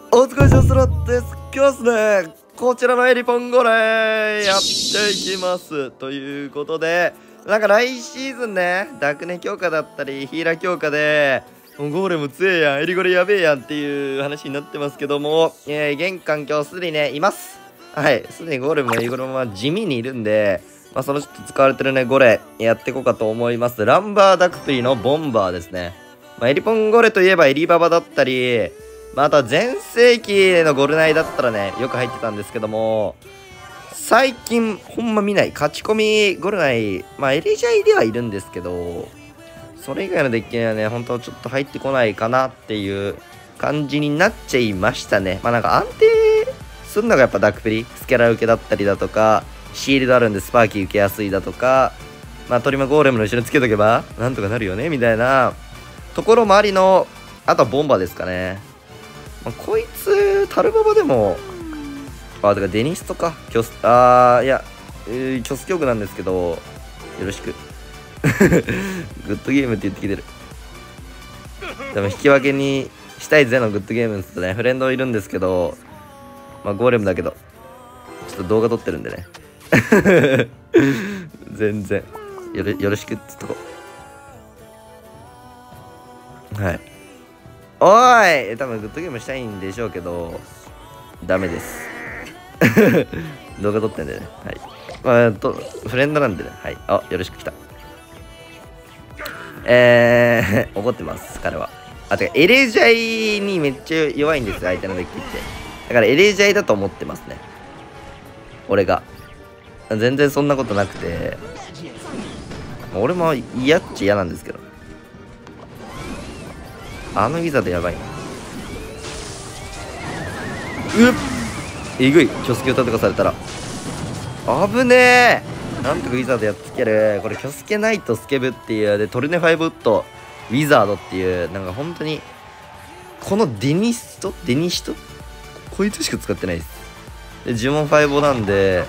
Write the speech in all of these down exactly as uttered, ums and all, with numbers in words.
お疲れ様です。今日ですね、こちらのエリポンゴレやっていきます。ということで、なんか来シーズンね、ダクネ強化だったり、ヒーラー強化で、もうゴーレム強えやん、エリゴレやべえやんっていう話になってますけども、えー、現環境すでにね、います。はい、すでにゴーレムもエリゴレもまあ地味にいるんで、まあ、その人使われてるね、ゴレやっていこうかと思います。ランバーダクプリのボンバーですね。まあ、エリポンゴレといえばエリババだったり、まあ、あとは全盛期のゴルナイだったらね、よく入ってたんですけども、最近ほんま見ない。勝ち込みゴルナイ、まあエリジャイではいるんですけど、それ以外のデッキにはね、本当ちょっと入ってこないかなっていう感じになっちゃいましたね。まあなんか安定するのがやっぱダックプリ、スケラ受けだったりだとか、シールドあるんでスパーキー受けやすいだとか、まあトリマゴーレムの後ろにつけとけばなんとかなるよねみたいなところもありの、あとはボンバーですかね。まあ、こいつ、タルババでも、あ、だからデニストか。キョス、あー、いや、えー、キョス教具なんですけど、よろしく。グッドゲームって言ってきてる。でも引き分けにしたいぜのグッドゲームですとね、フレンドいるんですけど、まあゴーレムだけど、ちょっと動画撮ってるんでね。全然よろ、よろしくっつっとこう。はい。おーい、多分グッドゲームしたいんでしょうけど、ダメです。動画撮ってんでね。はい。まあ、と、フレンドなんでね。はい。あ、よろしく来た。えー、怒ってます、彼は。あ、てか、エレジャイにめっちゃ弱いんですよ、相手のデッキって。だから、エレジャイだと思ってますね。俺が。全然そんなことなくて、俺も嫌っちゃ嫌なんですけど。あのウィザードやばいな。うっえぐい。キョスケ歌とかされたら危ねえ。なんとかウィザードやっつける。これキョスケナイトスケブっていうでトルネファイブウッドウィザードっていうなんか本当にこのデニストデニシトこいつしか使ってないです。で呪文ファイブなんで、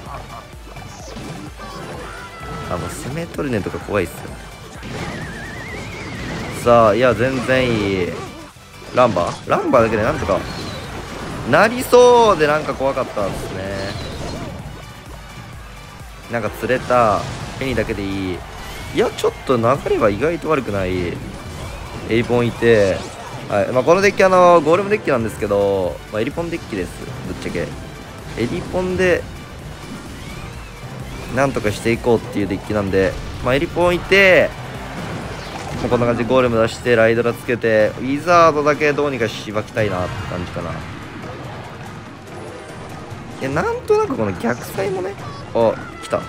あの攻めトルネとか怖いっすよ。さあ、いや全然いい。ランバーランバーだけでなんとかなりそうで、なんか怖かったですね。なんか釣れたペニだけでいい。いやちょっと流れは意外と悪くない。エリポンいて、はい、まあ、このデッキあのゴーレムデッキなんですけど、まあ、エリポンデッキです。ぶっちゃけエリポンでなんとかしていこうっていうデッキなんで、まあ、エリポンいて、もうこんな感じでゴーレム出してライドラつけてウィザードだけどうにかしばきたいなって感じかな。いやなんとなくこの逆サイもね、あ来た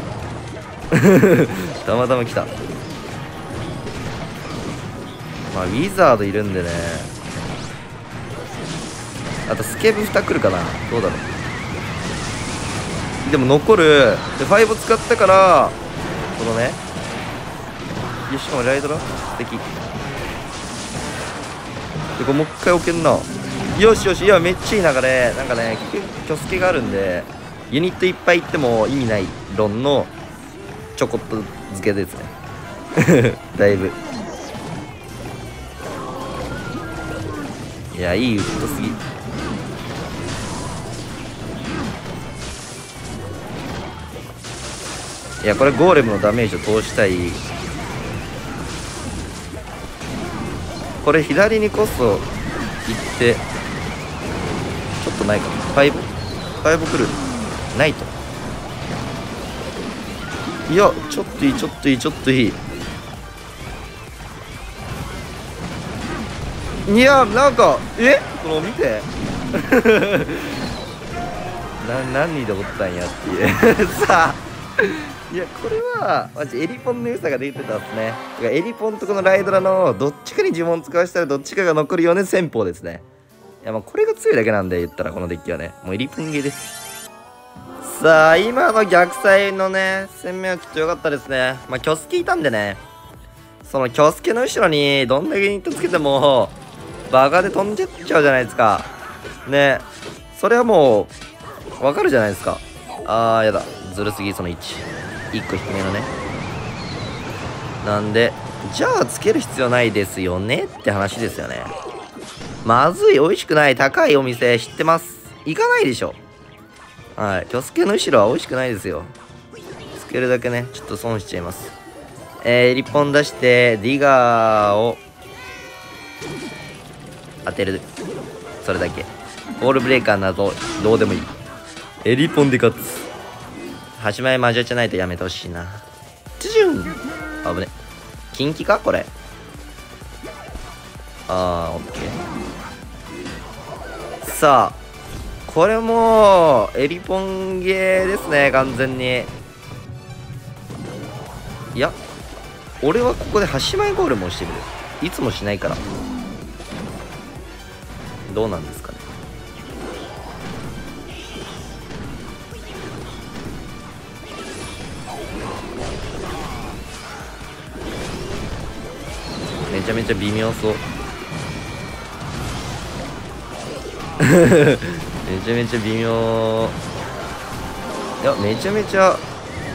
たまたま来た。まあウィザードいるんでね。あとスケブに来るかな。どうだろう。でも残るでファイブ使ったからこのね、いやしかもライドラ素敵で、これもう一回置けんな。よしよし、いやめっちゃいい流れ。なんかねキョスケがあるんでユニットいっぱいいっても意味ない論のちょこっと漬けですね。だいぶいやいいウッドすぎ。いやこれゴーレムのダメージを通したい。これ左にこそ行ってちょっとないかな。ファイブファイブ来るないと。いやちょっといいちょっといいちょっといい。いやなんかえこの見てな何でおったんやっていうさあ。いやこれはマジエリポンの良さが出てたんですね。エリポンとこのライドラのどっちかに呪文使わせたらどっちかが残るような戦法ですね。いやまあこれが強いだけなんで言ったらこのデッキはねもうエリポンゲーです。さあ今の逆サイのね攻めはきっと良かったですね。まあキョスケいたんでね、そのキョスケの後ろにどんだけユニットつけてもバカで飛んじゃっちゃうじゃないですかね。それはもうわかるじゃないですか。あーやだずるすぎ。そのいち いっこ低めのね。なんでじゃあつける必要ないですよねって話ですよね。 まずい、美味しくない、高いお店知ってます。行かないでしょ。はい。キョスケの後ろは美味しくないですよ。つけるだけね、ちょっと損しちゃいます。えー、エリポン出して、ディガーを当てる。それだけ。ボールブレーカーなど、どうでもいい。エリポンで勝つ。端前マジャじゃないとやめてほしいな。チュジュン危ね。近畿かこれ。あー、オッケー。さあ。これもう、エリポンゲーですね、完全に。いや、俺はここで端前ゴールもしてる。いつもしないから。どうなんですかね。めちゃめちゃ微妙そう。めちゃめちゃ微妙。いや、めちゃめちゃ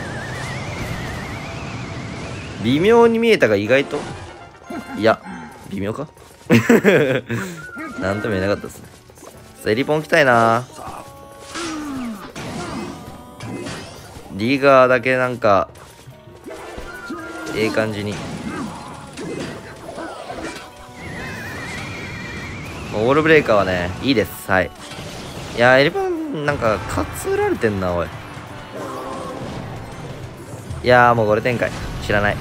微妙に見えたが意外と、いや、微妙か。なんとも言えなかったですね。エリポン来たいな。リガーだけなんかええ感じに。オールブレーカーはね、いいです。はい。いや、エリポン、なんか、かつられてんな、おい。いやー、もうこれ展開。知らない。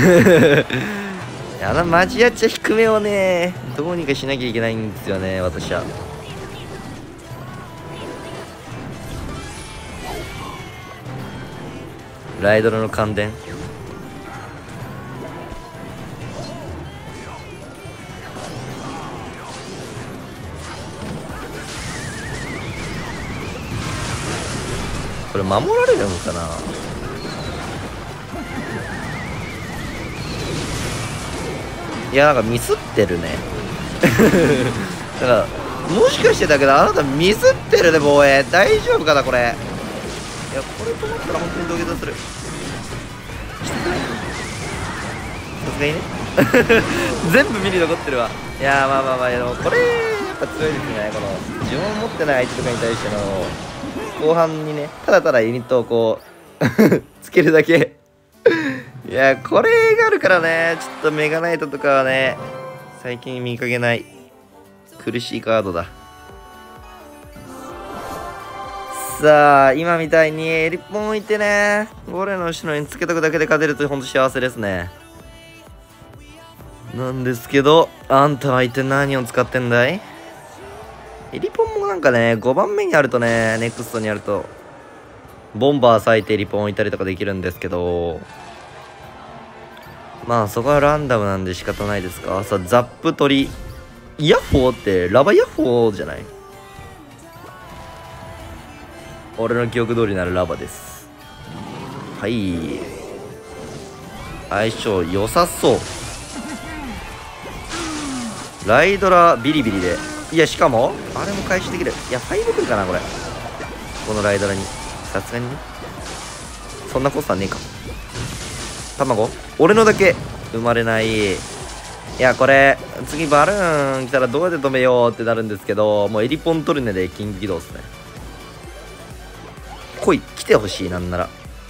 あのマジアチャ低めをね、どうにかしなきゃいけないんですよね、私は。ライドラの感電。これ守られるのかな。いや、なんかミスってるね。だからもしかしてだけど、あなたミスってるね、防衛。大丈夫かなこれ。いや、これ止まったら本当に土下座する。さすがにね。全部ミリ残ってるわ。いやー、まあまあまあ、でもこれやっぱ強いですね。この自分を持ってない相手とかに対しての後半にね、ただただユニットをこうつけるだけ。いや、これがあるからね、ちょっとメガナイトとかはね、最近見かけない苦しいカードだ。さあ、今みたいにエリポン置いてね、ゴールの後ろにつけとくだけで勝てるとほんと幸せですね。なんですけど、あんたは一体何を使ってんだい？エリポンもなんかね、ごばんめにあるとね、ネクストにあると、ボンバー割いてエリポン置いたりとかできるんですけど、まあそこはランダムなんで仕方ないですか。さあ、ザップ取り。ヤッホーってラバヤッホーじゃない？俺の記憶通りならラバです。はい。相性良さそう。ライドラビリビリで。いや、しかも、あれも回収できる。いや、ファイブ来るかな、これ。このライドラに。さすがにね。そんなコスタねえか。卵？俺のだけ生まれない。いや、これ、次バルーン来たらどうやって止めようってなるんですけど、もうエリポントルネでキング起動っすね。来い、来てほしい、なんなら。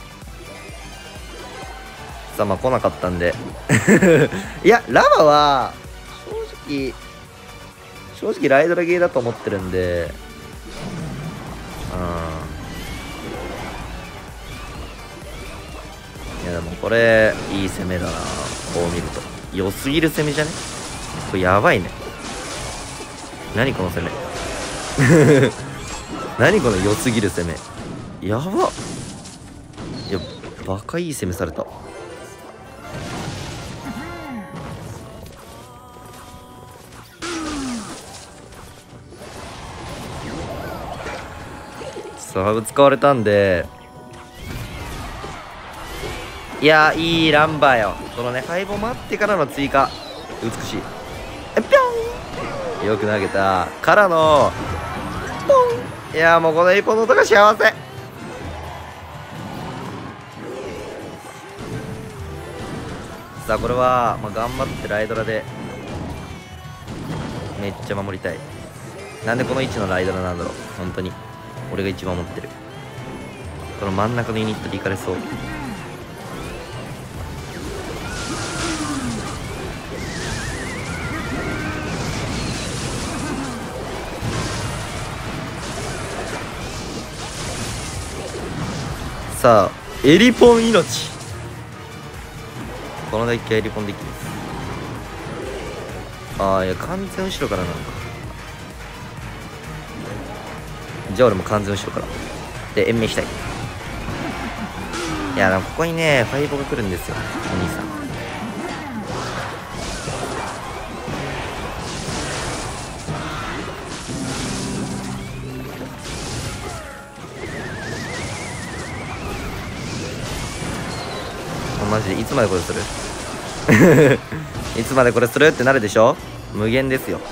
さあ、まあ来なかったんで。いや、ラバは、正直、正直ライドラゲーだと思ってるんで、うん。いや、でもこれ、いい攻めだな、こう見ると。良すぎる攻めじゃね？これやばいね。何この攻め。何この良すぎる攻め。やばっ。いや、バカいい攻めされた。サーブ使われたんで、いや、いいランバーよ。このね、敗北待ってからの追加。美しい。え、ぴょんよく投げた。からの、ポン。いや、もうこの一本の音が幸せ。さあ、これは、まあ、頑張ってライドラでめっちゃ守りたい。なんでこの位置のライドラなんだろう。本当に俺が一番持ってる。この真ん中のユニットでいかれそう。さあエリポン命。このデッキはエリポンデッキです。ああ、いや完全後ろからなのか。じゃあ俺も完全後ろからで延命したい。いやでもここにねファイボが来るんですよ、お兄さん。マジでいつまでこれするいつまでこれするってなるでしょ。無限ですよ。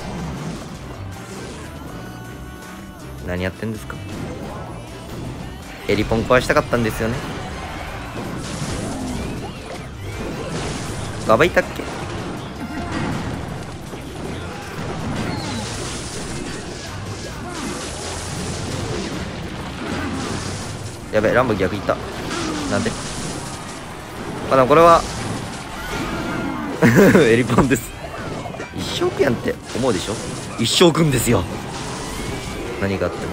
何やってんですか。エリポン壊したかったんですよね。ガバいたっけ。やべえ、ランボ逆いった。なんで。まあでもこれはエリポンです。一生くやんって思うでしょ。一生くんですよ、何があっても。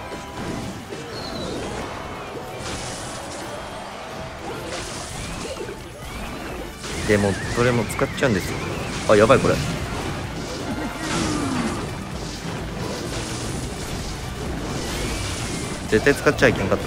でもそれも使っちゃうんですよ。あ、やばいこれ。絶対使っちゃいけんかった。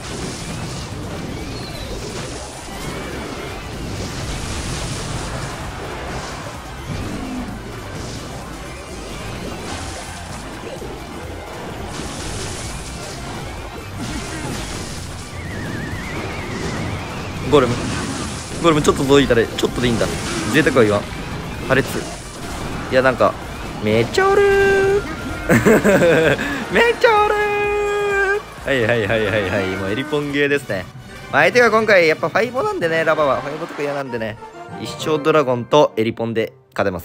ゴレムゴレムちょっとどいたれ、ちょっとでいいんだ。贅沢は言わん。破裂。いやなんかめっちゃおるーめっちゃおるー。はいはいはいはいはい、もうエリポンゲーですね。まあ、相手が今回やっぱファイボなんでね、ラバはファイボとか嫌なんでね、一生ドラゴンとエリポンで勝てます。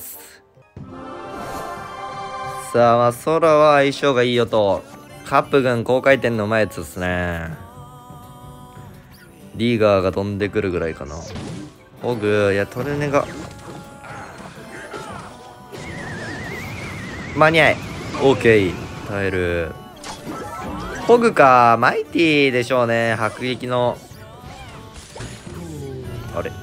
さあ、まあ空は相性がいいよと。カップ軍高回転のうまいやつですね。リーガーが飛んでくるぐらいかな。ホグ、いやトルネが間に合い。オーケー、耐える。ホグかマイティでしょうね。迫撃のあれ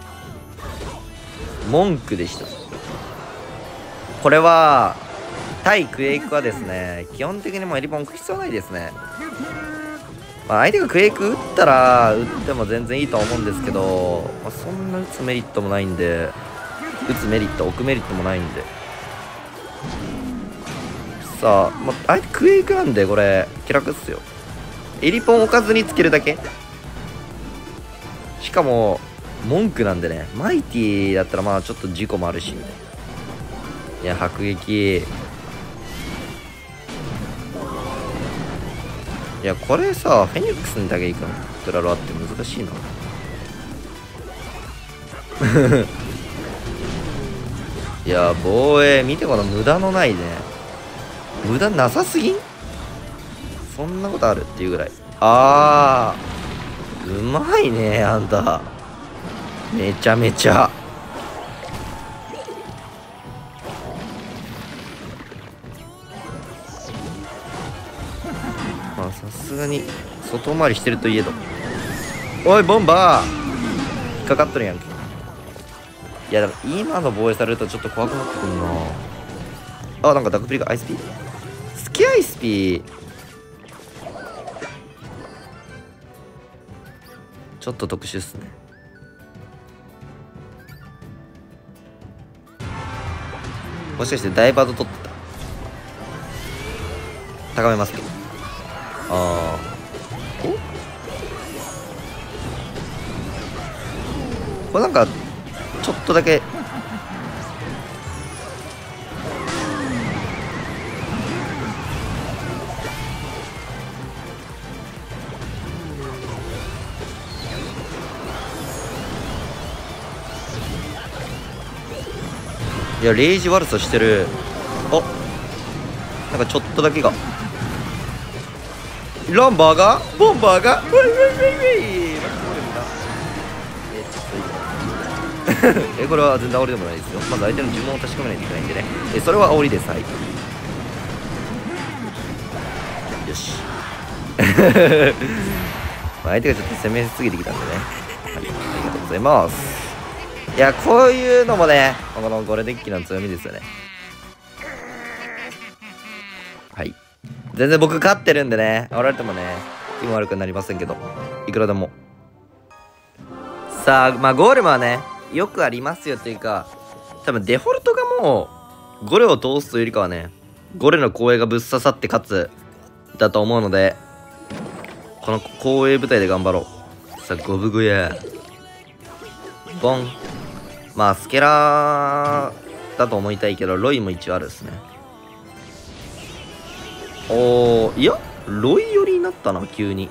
文句でした。これは対クエイクはですね、基本的にもうエリポン食い必要ないですね。まあ、相手がクエイク打ったら打っても全然いいとは思うんですけど、まあ、そんな打つメリットもないんで、打つメリット置くメリットもないんで、さあ、まあ、相手クエイクなんでこれ気楽っすよ。エリポン置かずにつけるだけ。しかも文句なんでね、マイティだったらまあちょっと事故もあるしみたいな。いや迫撃、いやこれさフェニックスにだけいくのクラロワって難しいないや防衛見て、この無駄のないね、無駄なさすぎん。そんなことあるっていうぐらい。あーうまいねあんた、めちゃめちゃ。まあさすがに外回りしてるといえど。おいボンバー引っかかっとるやんけ。いやでも今の防衛されるとちょっと怖くなってくるな。あ、なんかダクプリがアイスピースキアイスピーちょっと特殊っすね。もしかしてダイバード取ってた。高めますけど。ああ。おこれなんかちょっとだけいやレイジ悪さしてる。おなんかちょっとだけがランバーがボンバーがウェイウェイウェイウェイえこれは全然煽りでもないですよ。まず相手の呪文を確かめないといけないんでね。えそれは煽りです。はい、よし相手がちょっと攻めすぎてきたんでね、はい、ありがとうございます。いやこういうのもねこのゴレデッキの強みですよね。はい、全然僕勝ってるんでね、煽られてもね気分悪くなりませんけど、いくらでも。さあまあゴーレムはねよくありますよっていうか、多分デフォルトがもうゴレを通すというよりかはね、ゴレの光栄がぶっ刺さって勝つだと思うので、この光栄部隊で頑張ろう。さあゴブグやボン。まあスケラーだと思いたいけどロイも一応あるですね。おーいやロイ寄りになったな急に。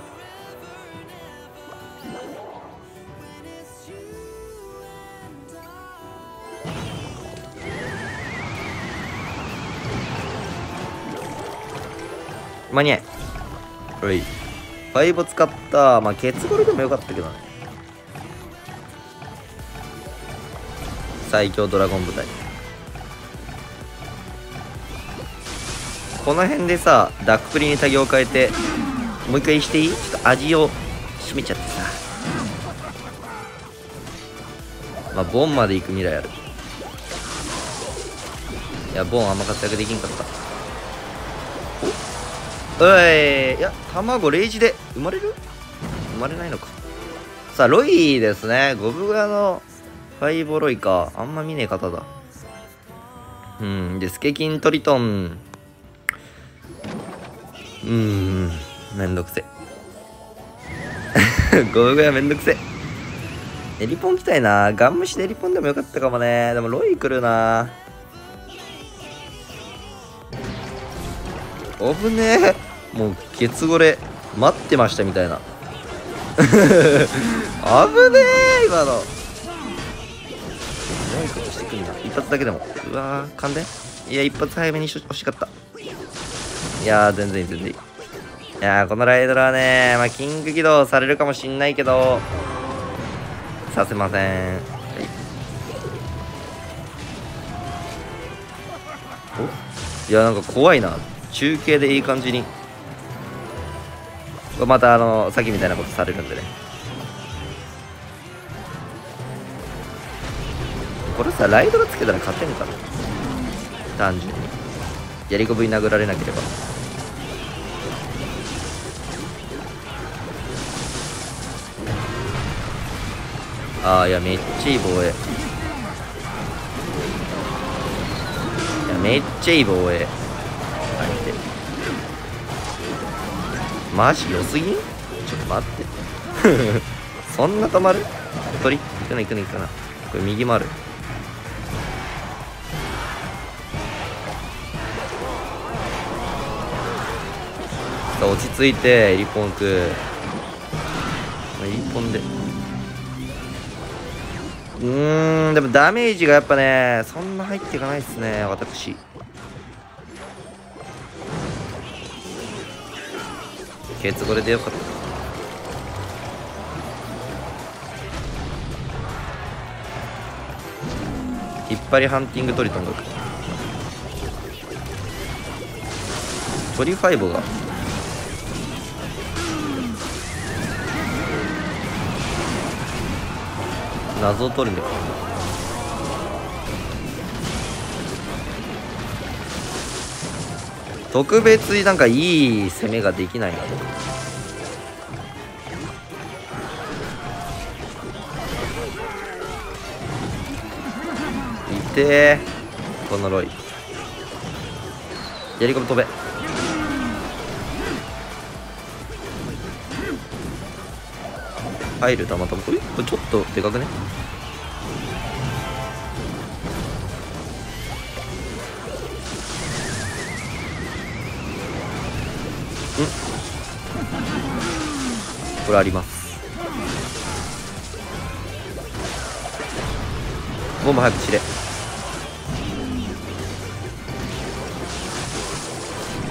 間に合いロイファイブ使った。まあケツゴレでもよかったけどな。最強ドラゴン部隊。この辺でさダックプリにタギを変えてもう一回していい？ちょっと味を締めちゃってさ。まあボンまで行く未来ある。いやボンあんま活躍できんかった。おいいや卵レイジで生まれる？生まれないのか。さあロイですね。ゴブガのファイボロイか。あんま見ねえ方だ。うんでスケキントリトン。うーんめんどくせゴブガめんどくせ。エリポン来たいな。ガン無視でエリポンでもよかったかもね。でもロイ来るな。おぶねえ。もうケツゴレ待ってましたみたいな危ねえ今の。何ことしてくんだ。一発だけでも。うわー勘で。いや一発早めに欲しかった。いやー全然いい全然いい。いやーこのライドラはねまあキング起動されるかもしんないけどさせません。はい、おいやなんか怖いな。中継でいい感じにまたあのさっきみたいなことされるんでね。これさライドラつけたら勝てんかな。単純にやりこぶに殴られなければ。ああいやめっちゃいい防衛。いやめっちゃいい防衛。相手マジ良すぎん？ちょっと待ってそんな止まる？鳥行くな行くな行くな。これ右もある。落ち着いてエリポンくエリポンでうーんでもダメージがやっぱねそんな入っていかないっすね私。ケツゴレでよかった。引っ張りハンティングトリトンがトリファイボが謎を取るんだよ。特別になんかいい攻めができないな。いてーこのロイやり込み飛べ。入るたまたま。これこれちょっとでかくね。んこれあります。ボンボ早く散れ。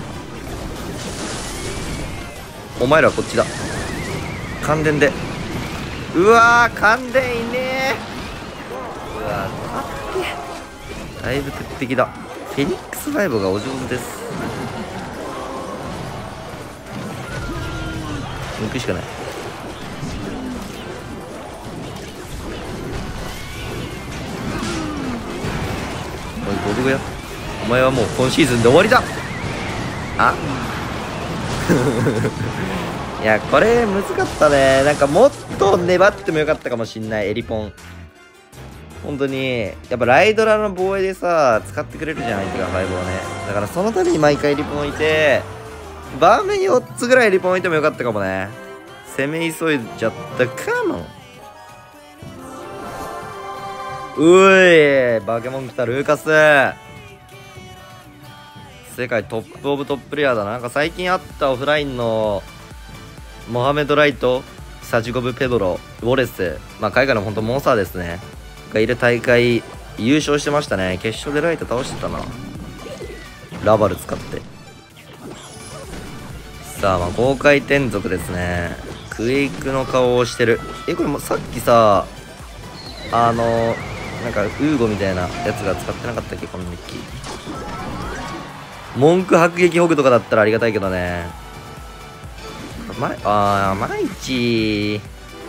お前らこっちだ。感電で。うわー、感電いねー。うわー、かっけ。だいぶ鉄壁だ。フェニックスファイブがお上手です。抜くしかない。おい、ボルゴや。お前はもう今シーズンで終わりだ。あいや、これ難かったね。なんかもっと粘ってもよかったかもしんない。エリポン本当にやっぱライドラの防衛でさ使ってくれるじゃん、相手がファイブをね。だからそのために毎回エリポン置いて、バーメンよっつぐらいエリポン置いてもよかったかもね。攻め急いじゃったかも。うい、バケモン来た。ルーカス世界トップオブトッププレイヤーだな。なんか最近あったオフラインのモハメド・ライト、サジゴブ・ペドロ、ウォレス、まあ海外の本当モンスターですねがいる大会優勝してましたね。決勝でライト倒してたな、ラバル使って。さあ、まあ豪快転属ですね。クエイクの顔をしてる。え、これもさっきさ、あのなんかウーゴみたいなやつが使ってなかったっけ、このデッキ。文句迫撃ホグとかだったらありがたいけどね。ま、あー、マイチ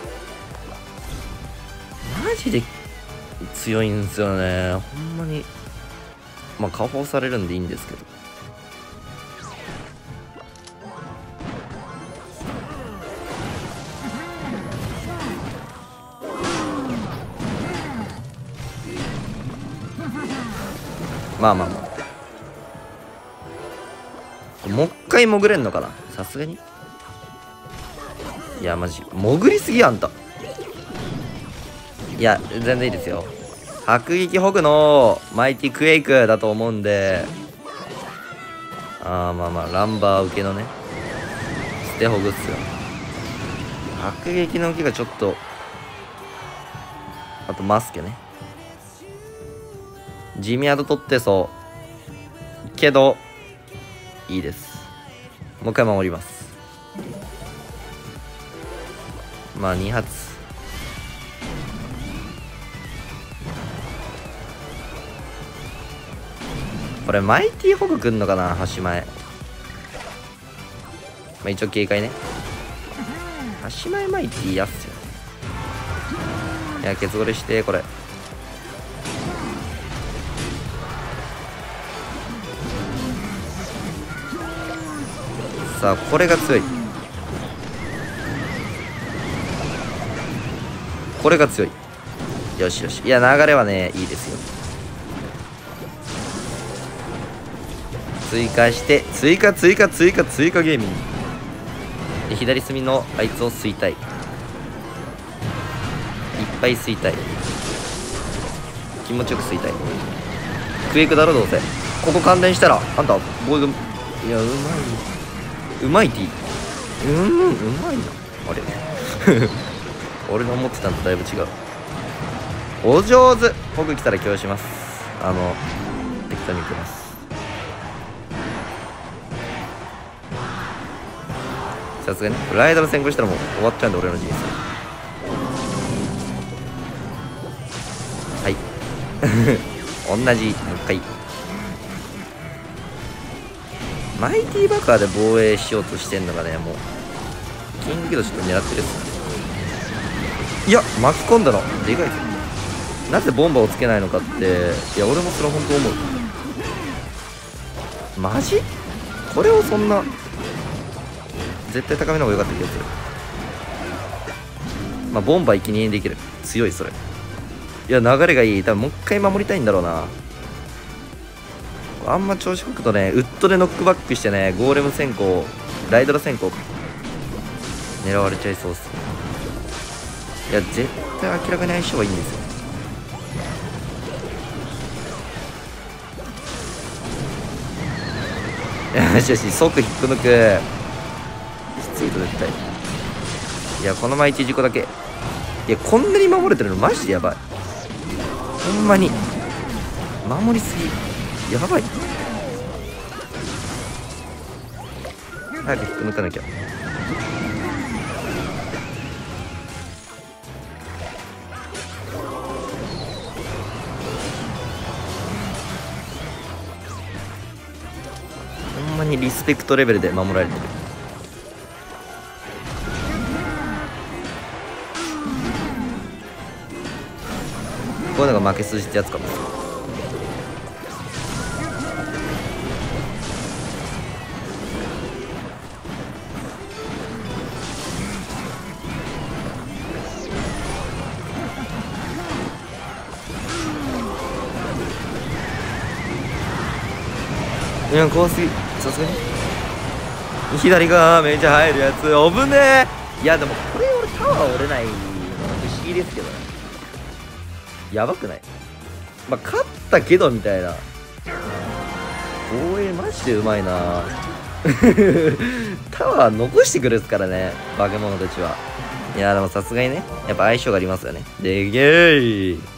マジで強いんですよね、ほんまに。まあ加工されるんでいいんですけど。まあまあまあ、もう一回潜れんのかな、さすがに。いやマジ潜りすぎあんた。いや全然いいですよ。迫撃ホグのマイティクエイクだと思うんで、あーまあまあランバー受けのね捨てホグっすよ。迫撃の受けがちょっと、あとマスケね、地味アド取ってそうけどいいです。もう一回守ります。まあに発。これマイティホグくんのかな、端前。まあ一応警戒ね。端前マイティやっすよ。いやケツゴレして、これさあこれが強い、これが強い。よしよし。いや流れはねいいですよ。追加して追加追加追加追加ゲーミングで、左隅のあいつを吸いたい、いっぱい吸いたい、気持ちよく吸いたい。クエイクだろどうせ。ここ感電したらあんたボーイが、いやうまいうまいティー、うんうまいな。あれ俺の思ってたのとだいぶ違う。お上手。僕来たら今日します。あの適当に行きます。さすがにライダーの先行したらもう終わっちゃうんで、俺の人生。はい同じもう一回マイティバカーで防衛しようとしてんのがね、もうキングギドちょっと狙ってるっすね。いや巻き込んだのでかいぞ。なぜボンバをつけないのかって、いや俺もそれは本当思う。マジこれをそんな絶対高めの方が良かった気がする。まあボンバー一気にできる、強いそれ。いや流れがいい。多分もう一回守りたいんだろうな。あんま調子こくとね、ウッドでノックバックしてね、ゴーレム先行、ライドラ先行狙われちゃいそうっす。いや絶対明らかに相性はいいんですよ。よしよし、即引っこ抜く。きついと絶対。いやこの前いち事故だけ。いやこんなに守れてるのマジでやばい。ほんまに守りすぎやばい。早く引っこ抜かなきゃ。 にリスペクトレベルで守られてる。こういうのが負け筋ってやつかもしれない。いや、怖すぎ、さすがに左がめっちゃ入るやつ危ねえ。いやでもこれ俺タワー折れないの不思議ですけどね。やばくない？まあ勝ったけどみたいな。防衛マジでうまいなタワー残してくるっすからね、化け物たちは。いやでもさすがにね、やっぱ相性がありますよね。でげー